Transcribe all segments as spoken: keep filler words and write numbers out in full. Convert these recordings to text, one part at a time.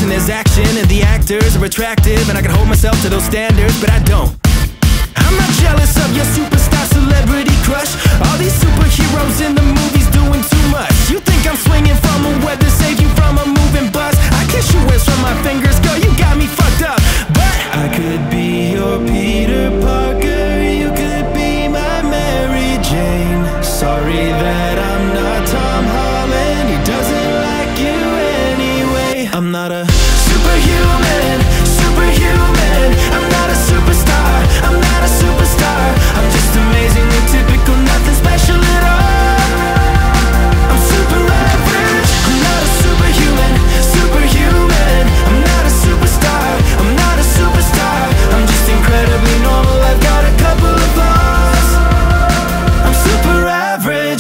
and there's action, and the actors are attractive, and I can hold myself to those standards, but I don't. I'm not jealous of your superstar celebrity crush. All these superheroes in the movies doing too much. You think I'm swinging from a web to save you from a moving bus? I kiss your wish from my fingers, girl, you got me fucked up. But I could be your Peter Parker, you could be my Mary Jane. Sorry that I'm not Tom Holland, he doesn't like you anyway. I'm not a superhuman, superhuman. I'm not a superstar, I'm not a superstar. I'm just amazingly typical, nothing special at all. I'm super average. I'm not a superhuman, superhuman. I'm not a superstar, I'm not a superstar. I'm just incredibly normal, I've got a couple of flaws. I'm super average.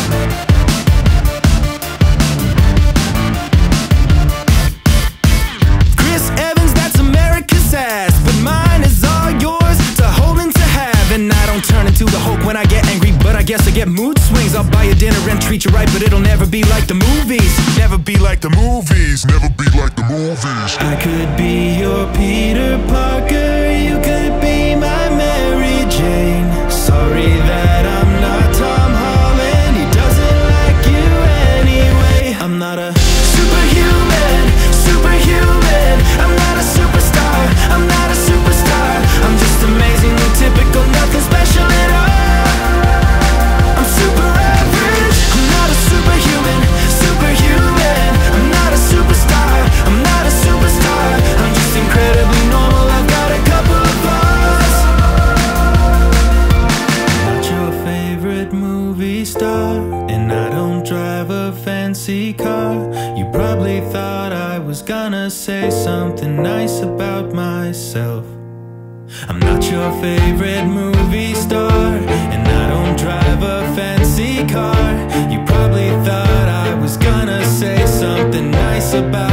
Chris Evans, that's America's ass, but mine is all yours to hold and to have. And I don't turn into the Hulk when I get angry, but I guess I get mood swings. I'll buy you dinner and treat you right, but it'll never be like the movies. Never be like the movies, never be like the movies. I could be your Peter Parker, you could be my Mary Jane. Sorry that I'm not Tom Holland, he doesn't like you anyway. I'm not a superhuman, superhuman. I'm not a superstar, I'm not a superstar. I'm just amazingly typical, nothing special at all. I'm super average. I'm not a superhuman, superhuman. I'm not a superstar, I'm not a superstar. I'm just incredibly normal, I've got a couple of flaws. I'm not your favorite movie star, and I don't drive a fancy car. You probably thought I was gonna say something nice about myself. I'm not your favorite movie star, and I don't drive a fancy car. You probably thought I was gonna say something nice about